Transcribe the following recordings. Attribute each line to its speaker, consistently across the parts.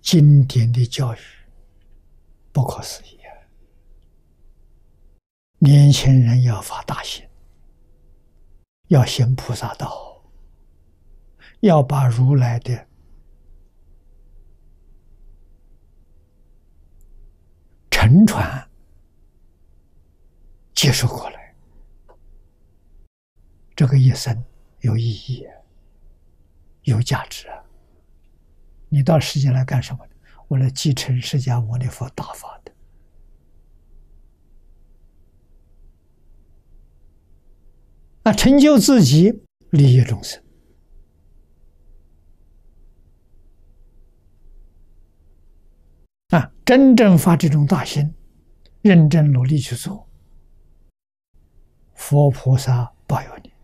Speaker 1: 经典的教育不可思议啊！年轻人要发大心，要行菩萨道，要把如来的沉传接受过来，这个一生有意义，有价值啊！你到世间来干什么呢？为了继承释迦牟尼佛大法的。成就自己，利益众生。真正发这种大心，认真努力去做，佛菩萨保佑你。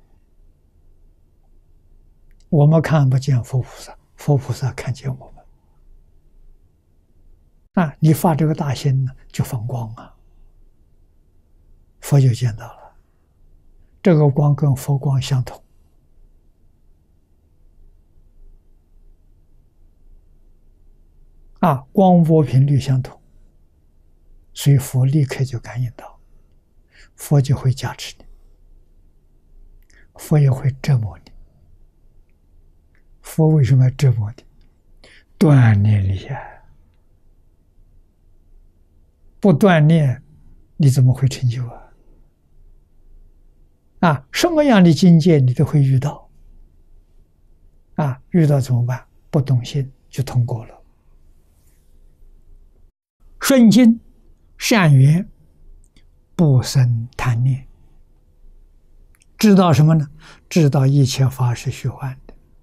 Speaker 1: 我们看不见佛菩萨，佛菩萨看见我们。你发这个大心呢，就放光啊，佛就见到了。这个光跟佛光相同。光波频率相同，所以佛立刻就感应到，佛就会加持你，佛也会折磨你。佛为什么要折磨你？锻炼你呀！不锻炼，你怎么会成就什么样的境界你都会遇到。遇到怎么办？不动心就通过了。顺境善缘，不生贪念。知道什么呢？知道一切法是虚幻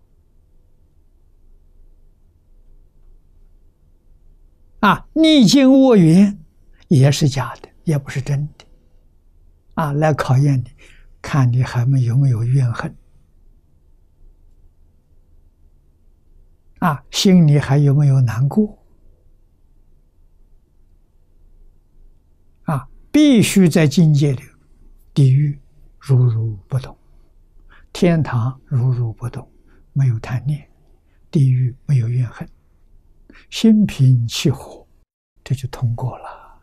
Speaker 1: 的。逆境恶缘也是假的，也不是真的。来考验你，看你还有没有怨恨。心里还有没有难过。必须在境界里，地狱如如不动，天堂如如不动，没有贪念，地狱没有怨恨，心平气和，这就通过了。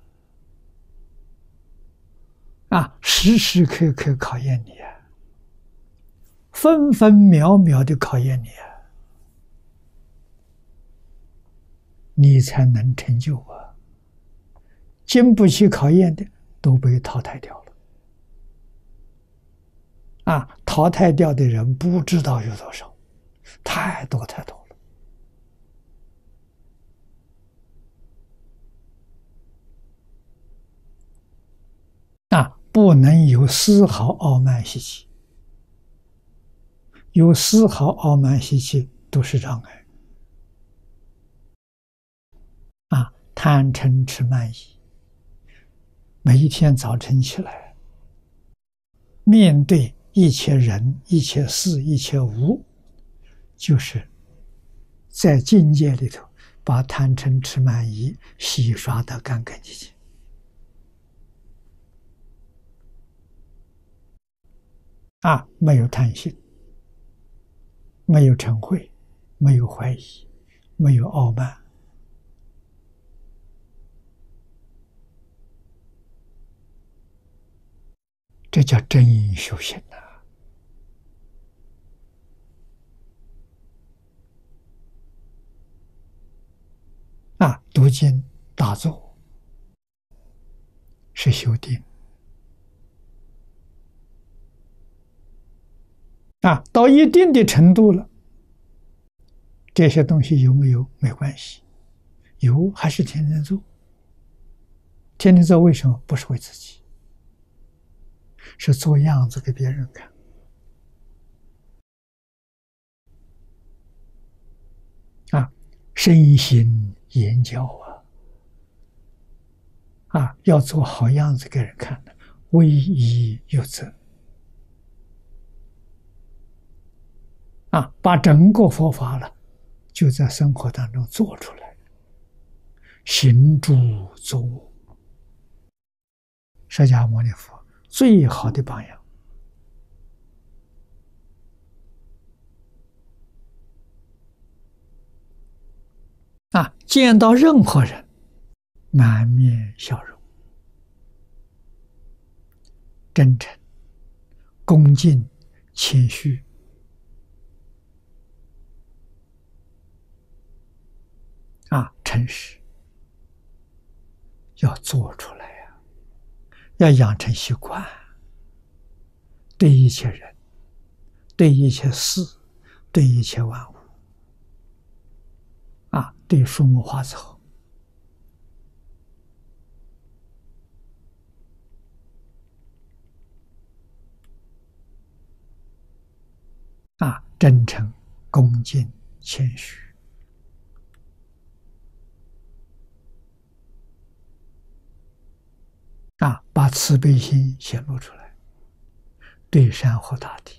Speaker 1: 时时刻刻考验你分分秒秒的考验你你才能成就经不起考验的都被淘汰掉了。淘汰掉的人不知道有多少，太多太多了。不能有丝毫傲慢习气，有丝毫傲慢习气都是障碍。贪嗔痴慢疑，每一天早晨起来，面对一切人、一切事、一切物，就是在境界里头把贪嗔痴慢疑洗刷得干干净净。没有贪心，没有嗔恚，没有怀疑，没有傲慢。这叫真修行读经打坐是修定到一定的程度了，这些东西有没有没关系，有还是天天做。天天做为什么？不是为自己，是做样子给别人看。身心言教要做好样子给人看的，威仪有则把整个佛法了，就在生活当中做出来，行住坐卧，释迦牟尼佛最好的榜样。 见到任何人，满面笑容，真诚、恭敬、谦虚，诚实，要做出来呀，要养成习惯，对一切人，对一切事，对一切万物，对树木花草，真诚、恭敬、谦虚，把慈悲心显露出来，对山河大地，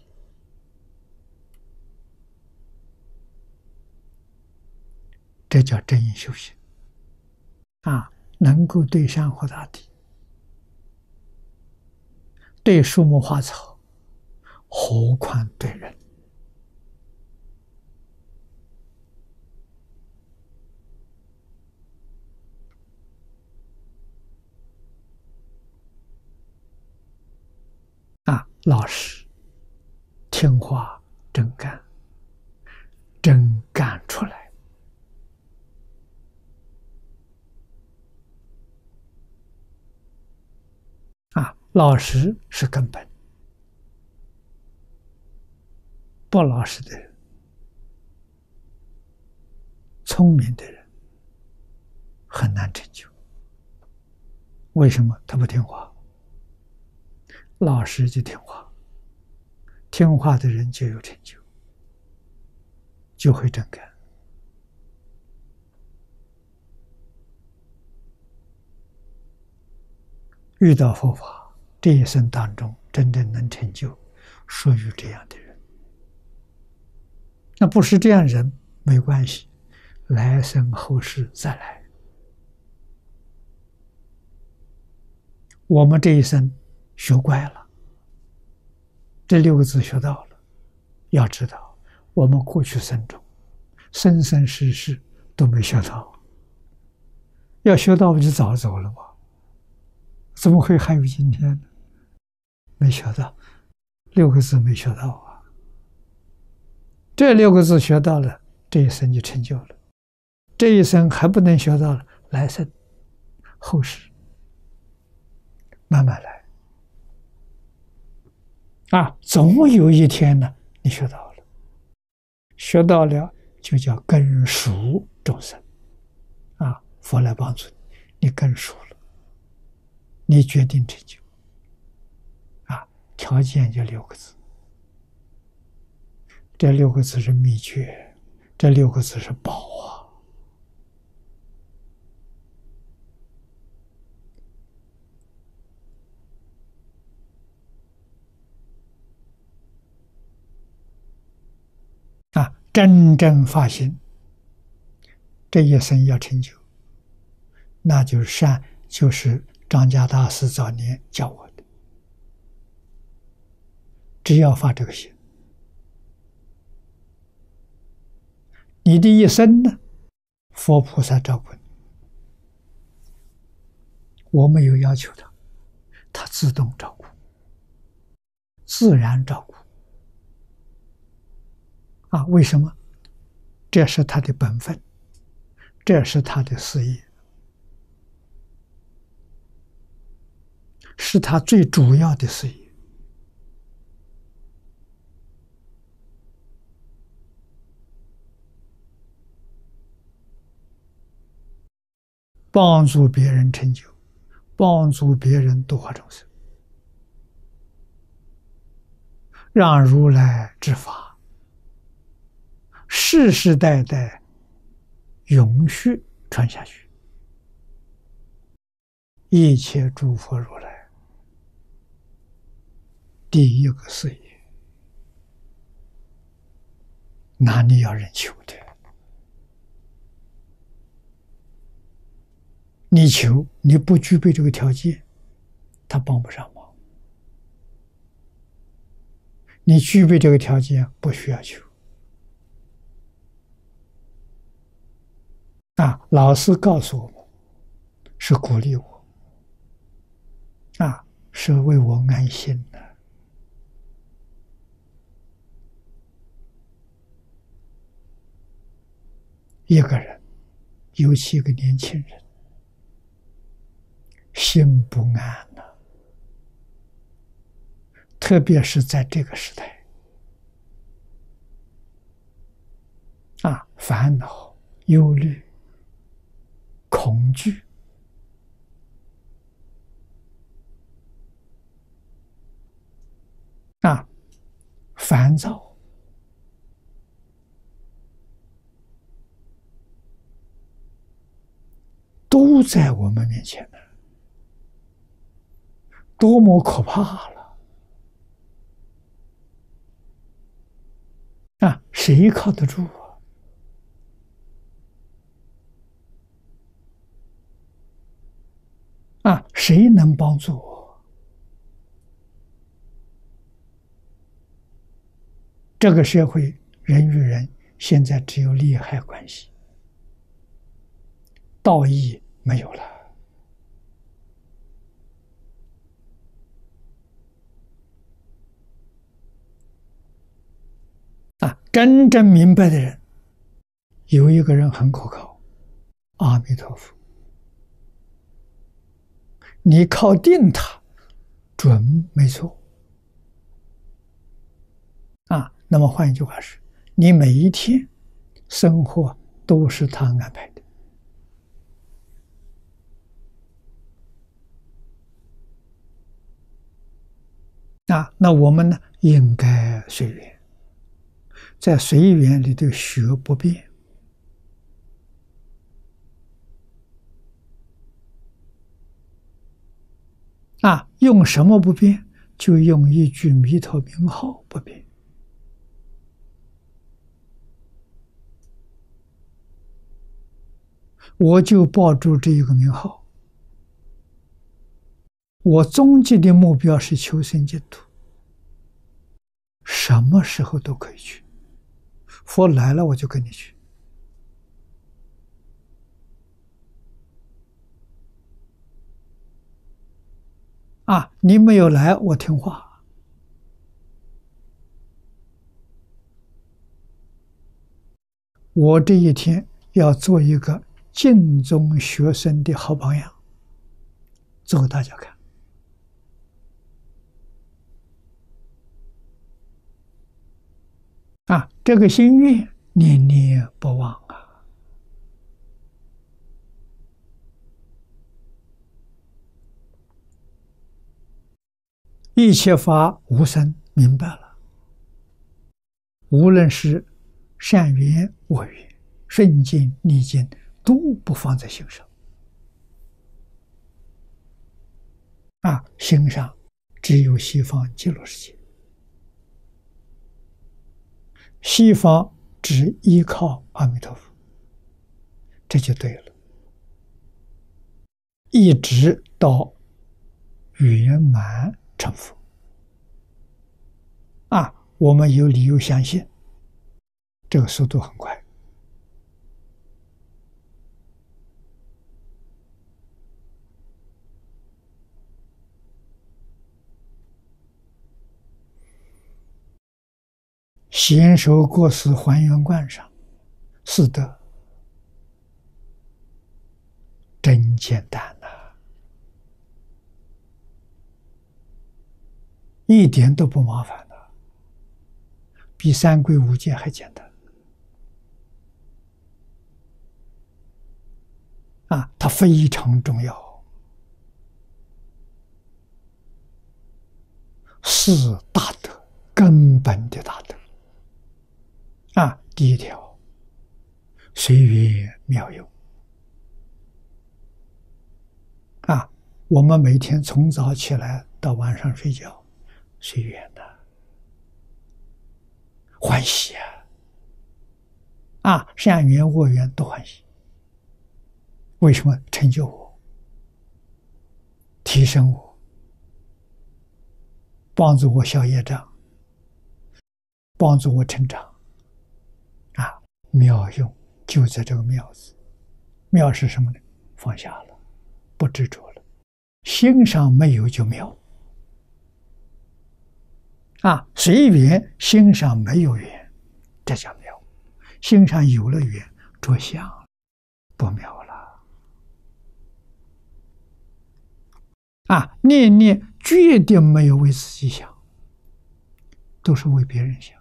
Speaker 1: 这叫真修行能够对山河大地，对树木花草，何况对人？老实、听话、真干，真干出来。老实是根本，不老实的人，聪明的人很难成就。为什么？他不听话。老实就听话，听话的人就有成就，就会真干。遇到佛法，这一生当中真正能成就，属于这样的人。那不是这样人没关系，来生后世再来。我们这一生学乖了，这6个字学到了，要知道我们过去生中生生世世都没学到，要学到不就早走了吗？怎么会还有今天呢？没学到，6个字没学到啊！这6个字学到了，这一生就成就了。这一生还不能学到了，来生后世慢慢来总有一天呢，你学到了，学到了就叫根熟众生佛来帮助你，你根熟了，你决定成就条件就6个字，这6个字是秘诀，这6个字是宝真正发心，这一生要成就，那就是张家大师早年教我的，只要发这个心，你的一生呢，佛菩萨照顾你，我没有要求他，他自动照顾，自然照顾为什么？这是他的本分，这是他的事业，是他最主要的事业。帮助别人成就，帮助别人度化众生，让如来之法世世代代永续传下去，一切诸佛如来第一个事业，哪里要人求的？你求，你不具备这个条件，他帮不上忙。你具备这个条件，不需要求。 老师告诉我们，是鼓励我，是为我安心的。一个人，尤其一个年轻人，心不安了，特别是在这个时代，烦恼、忧虑、恐惧，烦躁，都在我们面前呢，多么可怕了！谁靠得住谁能帮助我？这个社会人与人现在只有利害关系，道义没有了。真正明白的人，有一个人很可靠，阿弥陀佛。你靠定他，准没错。那么换一句话是，你每一天生活都是他安排的。那我们呢，应该随缘，在随缘里头学不变。用什么不变？就用一句弥陀名号不变。我就抱住这一个名号，我终极的目标是求生净土，什么时候都可以去。佛来了，我就跟你去。你没有来，我听话。我这一天要做一个净宗学生的好榜样，做给大家看。这个心愿念念不忘一切法无生，明白了。无论是善缘恶缘，顺境逆境，都不放在心上。心上只有西方极乐世界，西方只依靠阿弥陀佛，这就对了。一直到圆满成佛，我们有理由相信，这个速度很快。贤首过世还原观上，是的，真简单一点都不麻烦比三皈五戒还简单。它非常重要，是大德，根本的大德。第一条，随缘妙用。我们每天从早起来到晚上睡觉，随缘的，欢喜善缘恶缘都欢喜。为什么？成就我，提升我，帮助我消业障，帮助我成长。妙用就在这个妙字。 妙是什么呢？放下了，不执着了，心上没有就妙。随缘，心上没有缘，这叫妙；心上有了缘，着相，不妙了。念念决定没有为自己想，都是为别人想。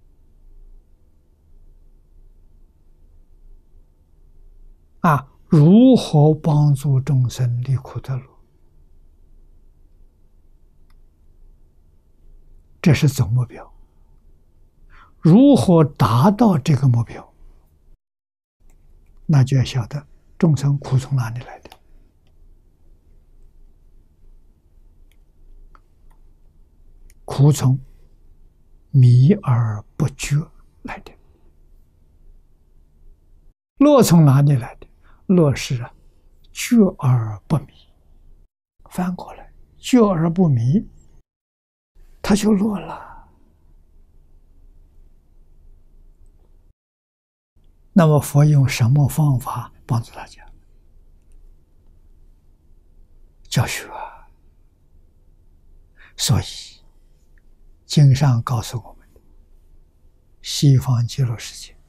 Speaker 1: 如何帮助众生离苦得乐？这是总目标。如何达到这个目标？那就要晓得众生苦从哪里来的。苦从迷而不觉来的。乐从哪里来的？乐是觉而不迷。翻过来，觉而不迷，他就乐了。那么佛用什么方法帮助大家？教学啊。所以经上告诉我们，西方极乐世界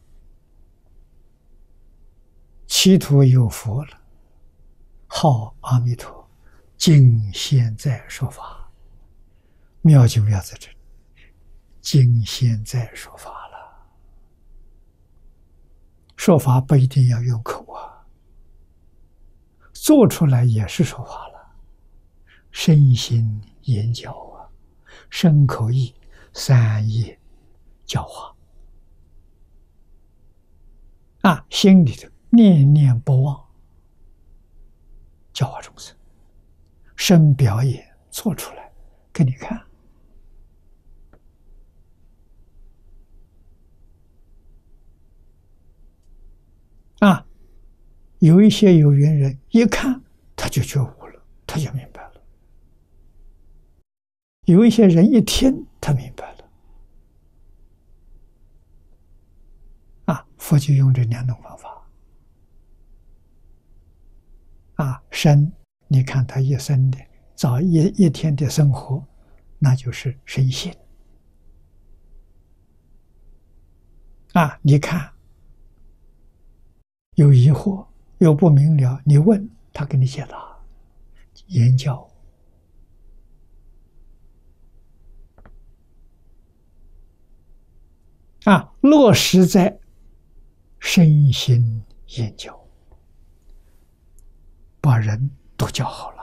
Speaker 1: 其土有佛了，号阿弥陀，今现在说法。妙就妙在这里，今现在说法了。说法不一定要用口做出来也是说法了。身心言教身口意三业教化心里头念念不忘，教化众生。身表演做出来给你看。有一些有缘人一看他就觉悟了，他就明白了。有一些人一听他明白了。佛就用这两种方法。身，你看他一生的早一天的生活，那就是身心。你看有疑惑有不明了，你问他给你解答，言教。落实在身心研究，把人都教好了。